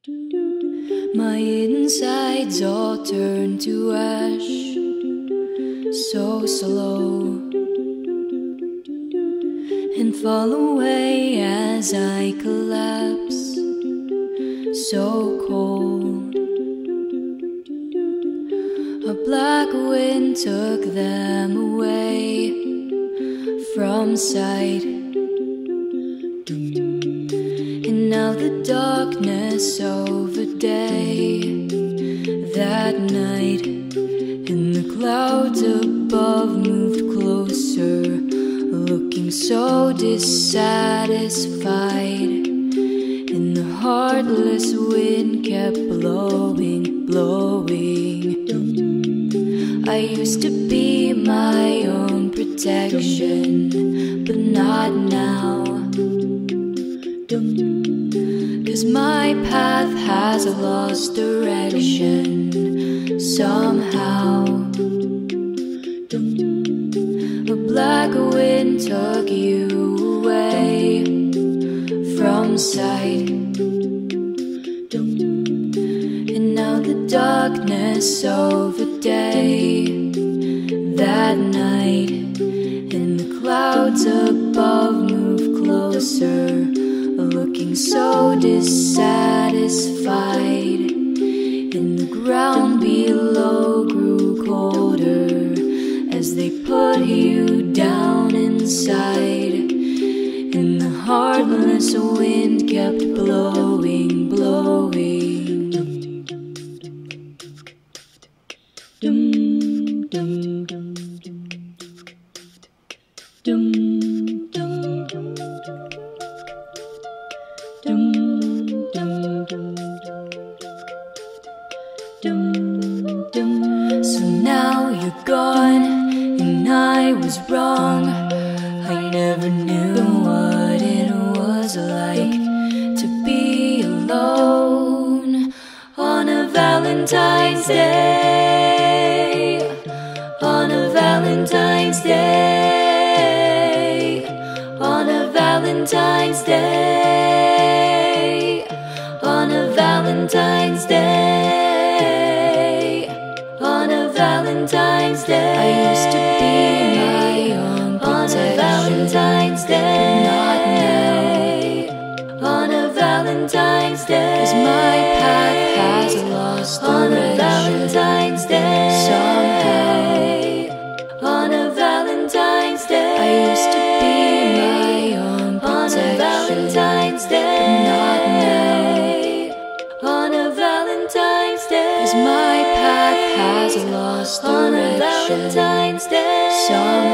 My insides all turn to ash, so slow, and fall away as I collapse, so cold. A black wind took them away from sight, and now the darkness over day, that night, and the clouds above moved closer, looking so dissatisfied, and the heartless wind kept blowing, blowing. I used to be my own protection, but not now, 'cause my path has lost direction somehow. A black wind took you away from sight, and now the darkness over day, that night, and the clouds above move closer, looking so dissatisfied, and the ground below grew colder as they put you down inside, and the heartless wind kept blowing, blowing. So now you're gone, and I was wrong. I never knew what it was like to be alone on a Valentine's Day, on a Valentine's Day, on a Valentine's Day, on a Valentine's Day, on a Valentine's Day. I used to be my own protection, on a Valentine's Day, not now, on a Valentine's Day, 'cause my path has lost direction on a Valentine's Day, somehow, on a Valentine's Day. I used to be my own protection, on a Valentine's Day, not now, on a Valentine's Day, 'cause my path has lost direction on a Valentine's Day, somehow.